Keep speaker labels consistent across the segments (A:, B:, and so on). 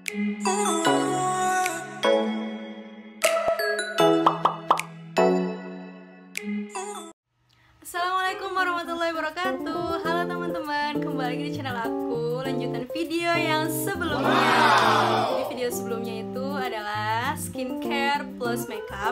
A: Assalamualaikum warahmatullahi wabarakatuh. Halo teman-teman, kembali lagi di channel aku. Lanjutan video yang sebelumnya. Jadi video sebelumnya itu adalah skincare plus makeup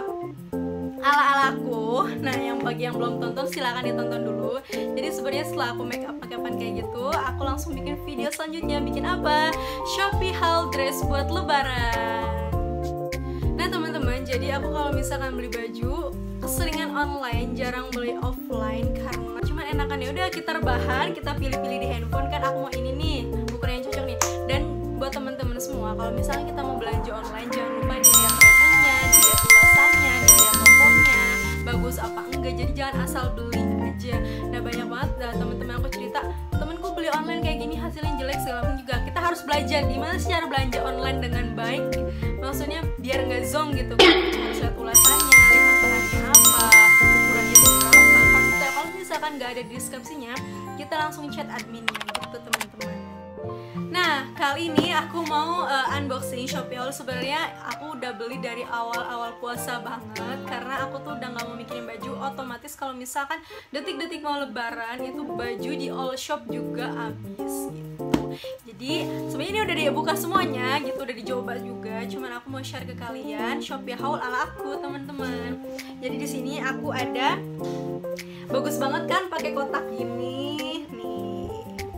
A: ala-alaku. Nah, yang bagi yang belum tonton silahkan ditonton dulu. Jadi sebenarnya setelah aku makeupan kayak gitu, aku langsung bikin video selanjutnya. Bikin apa? Shopee haul dress buat lebaran. Nah teman-teman, jadi aku kalau misalkan beli baju keseringan online, jarang beli offline karena cuman enakan ya udah kita rebahan, kita pilih-pilih di handphone kan aku mau ini nih, ukuran yang cocok nih. Dan buat teman-teman semua, kalau misalnya kita mau belanja online jangan lupa dilihat ratingnya, dilihat ulasannya, dilihat tokonya bagus apa enggak. Jadi jangan asal beli aja. Nah banyak banget teman-teman aku cerita, temenku beli online kayak gini hasilnya jelek segala macam juga. Kita harus belajar gimana sih cara belanja online dengan baik. Maksudnya biar nggak zonk gitu kan. Harus lihat ulasannya, lihat bahannya apa, ukurannya berapa. Kalau misalkan nggak ada di deskripsinya, kita langsung chat adminnya gitu teman-teman. Nah kali ini aku mau unboxing Shopee haul. Sebenarnya aku udah beli dari awal-awal puasa banget karena aku tuh udah nggak mau mikirin baju. Otomatis kalau misalkan detik-detik mau lebaran itu baju di all shop juga habis gitu. Jadi sebenarnya ini udah dibuka semuanya gitu, udah dicoba juga. Cuman aku mau share ke kalian Shopee haul ala aku teman-teman. Jadi di sini aku ada, bagus banget kan pakai kotak ini nih.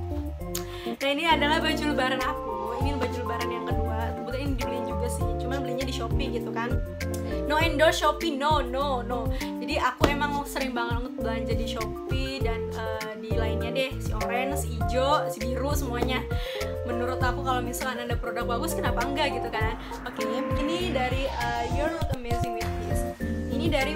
A: Nah ini adalah baju lebaran aku. Ini baju lebaran yang kedua. Kebetulan ini dibeliin juga sih, cuman belinya di Shopee gitu kan. No endorse Shopee, no. Jadi aku emang sering banget belanja di Shopee dan di lainnya deh, si orange, si hijau, si biru semuanya. Menurut aku kalau misalkan ada produk bagus kenapa enggak gitu kan. Oke, ini dari You're Not Amazing With This. Ini dari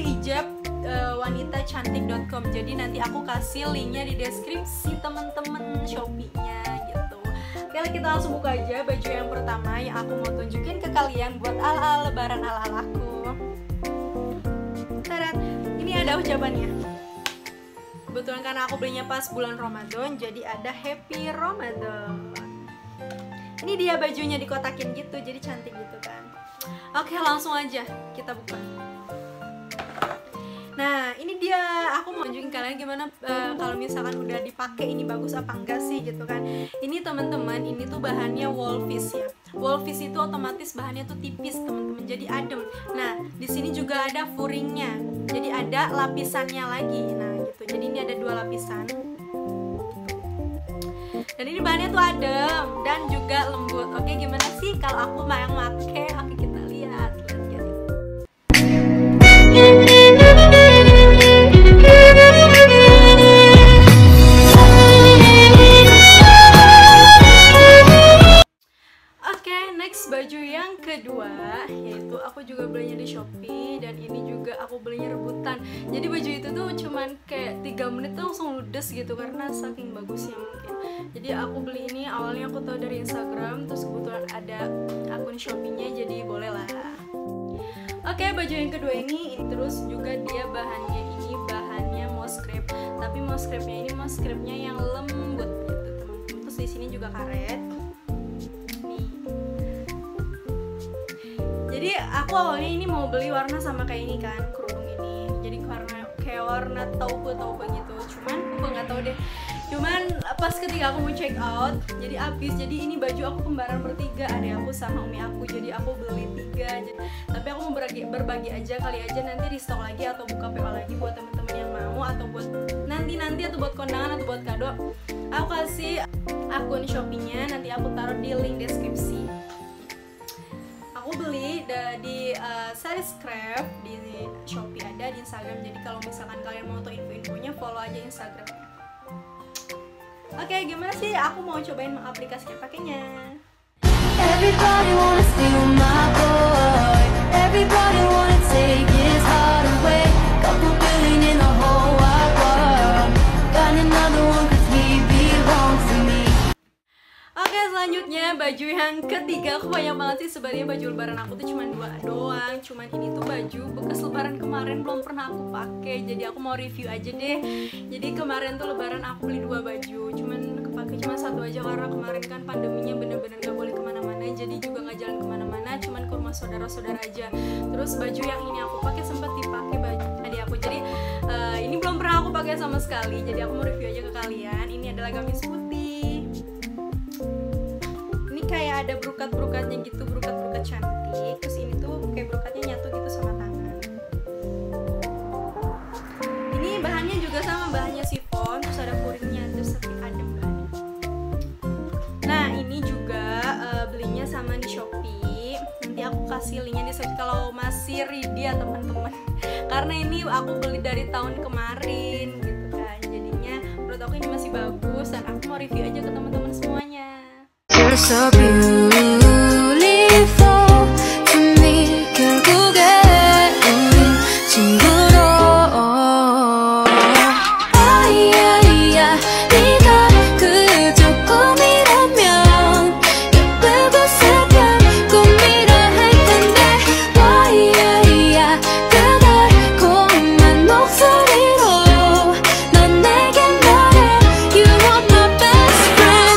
A: www.hijabwanitacantik.com. Jadi nanti aku kasih linknya di deskripsi temen-temen Shopee-nya gitu. Oke, kita langsung buka aja baju yang pertama yang aku mau tunjukin ke kalian buat ala-ala lebaran ala-alaku. Tadat, ini ada ucapannya. Kebetulan karena aku belinya pas bulan Ramadan, jadi ada Happy Ramadan. Ini dia bajunya dikotakin gitu, jadi cantik gitu kan. Oke, langsung aja kita buka. Nah, ini dia, aku mau tunjukin kalian gimana kalau misalkan udah dipakai ini bagus apa enggak sih gitu kan. Ini teman-teman, ini tuh bahannya Wolfish ya. Wolfish itu otomatis bahannya tuh tipis teman-teman, jadi adem. Nah, di sini juga ada furingnya, jadi ada lapisannya lagi. Nah, gitu. Jadi ini ada 2 lapisan. Dan ini bahannya tuh adem dan juga lembut. Oke, gimana sih kalau aku yang make? Oke, kita lihat. Baju yang kedua, yaitu aku juga belinya di Shopee dan ini juga aku belinya rebutan. Jadi baju itu tuh cuman kayak 3 menit tuh langsung ludes gitu karena saking bagusnya mungkin. Jadi aku beli ini awalnya aku tahu dari Instagram, terus kebetulan ada akun Shopee-nya jadi boleh lah. Oke, baju yang kedua ini terus juga dia bahannya moss crepe, tapi moss crepe-nya ini moss crepe-nya yang lembut gitu teman-teman. Terus di sini juga karet. Jadi aku awalnya ini mau beli warna sama kayak ini kan, kerudung ini. Jadi kayak warna taupe gitu. Cuman aku nggak tahu deh. Cuman pas ketika aku mau check out, jadi habis. Jadi ini baju aku kembaran bertiga, ada aku sama umi aku. Jadi aku beli 3. Tapi aku mau berbagi aja kali aja nanti restock lagi atau buka PO lagi buat temen-temen yang mau atau buat nanti atau buat kondangan atau buat kado. Aku kasih akun Shopee-nya, nanti aku taruh di link deskripsi. Aku beli di Saris Craft di Shopee, ada di Instagram. Jadi kalau misalkan kalian mau tahu info-infonya, follow aja Instagramnya. Oke, gimana sih aku mau cobain mengaplikasikan pakainya. Everybody wanna steal my boy. Everybody wanna take his heart away. Couple billion in the whole wide world. Got another one 'cause he belongs to me. Oke, selanjutnya baju yang ketiga. Aku banyak banget sih sebenarnya baju lebaran aku tuh cuma 2 doang. Cuman ini tuh baju bekas lebaran kemarin belum pernah aku pakai. Jadi aku mau review aja deh. Jadi kemarin tuh lebaran aku beli 2 baju. Cuman kepake cuma 1 aja karena kemarin kan pandeminya bener-bener gak boleh kemana-mana. Jadi saudara-saudara aja. Terus baju yang ini aku pakai sempat dipakai baju adik aku, jadi ini belum pernah aku pakai sama sekali, jadi aku mau review aja ke kalian. Ini adalah gamis putih, ini kayak ada berukat-berukatnya gitu, berukat-berukat cantik. Terus ini tuh kayak berukatnya nyatu gitu sama tangan. Ini bahannya juga sama, bahannya chiffon, terus ada puringnya, terus tapi adem bahannya. Nah ini juga belinya sama di Shopee, nanti aku kasih linknya di Shopee kalau masih ready ya teman-teman, karena ini aku beli dari tahun kemarin gitu kan, jadinya menurut aku ini masih bagus dan aku mau review aja ke teman-teman semuanya.
B: You're so beautiful to me. 결국엔 친구로. 네가 그저 꿈이라면 예쁘고 슬픈 꿈이라 할 텐데. 그 달콤한 목소리로 넌 내게 말해. You are my best friend.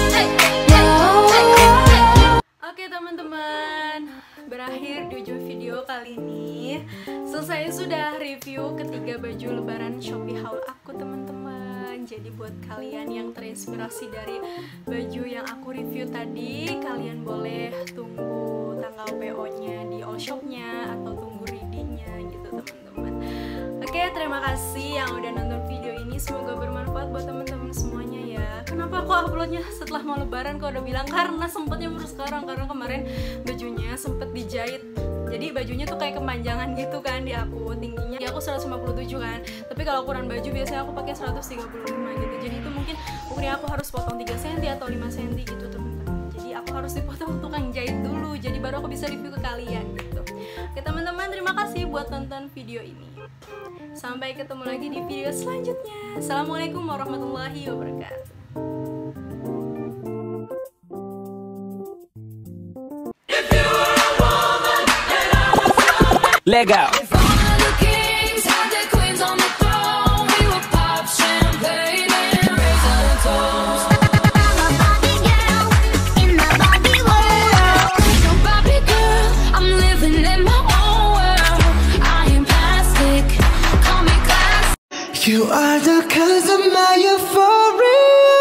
A: Oke teman-teman, berakhir di ujung video kali ini. Selesai sudah review ketiga baju lebaran Shopee haul aku teman-teman. Jadi buat kalian yang terinspirasi dari baju yang aku review tadi, kalian boleh tunggu tanggal PO-nya di all shop-nya atau tunggu ready-nya gitu teman-teman. Oke, terima kasih yang udah nonton video ini, semoga bermanfaat buat teman-teman semuanya ya. Kenapa aku uploadnya setelah mau lebaran, kau udah bilang karena sempetnya baru sekarang, karena kemarin bajunya sempet dijahit. Jadi bajunya tuh kayak kepanjangan gitu kan di aku, tingginya di aku 157 kan, tapi kalau ukuran baju biasanya aku pakai 135 gitu. Jadi itu mungkin ukurannya aku harus potong 3 cm atau 5 cm gitu teman-teman. Jadi aku harus dipotong tukang jahit dulu, jadi baru aku bisa review ke kalian gitu. Oke teman-teman, terima kasih buat tonton video ini. Sampai ketemu lagi di video selanjutnya. Assalamualaikum warahmatullahi wabarakatuh.
C: Let go.
B: If all of the kings had their queens on the throne, we would pop champagne and raise our toast. I'm a Barbie girl in my Barbie world. Ain't no Barbie girl, I'm living in my own world. I am plastic, call me classic.
C: You are the cause of my euphoria.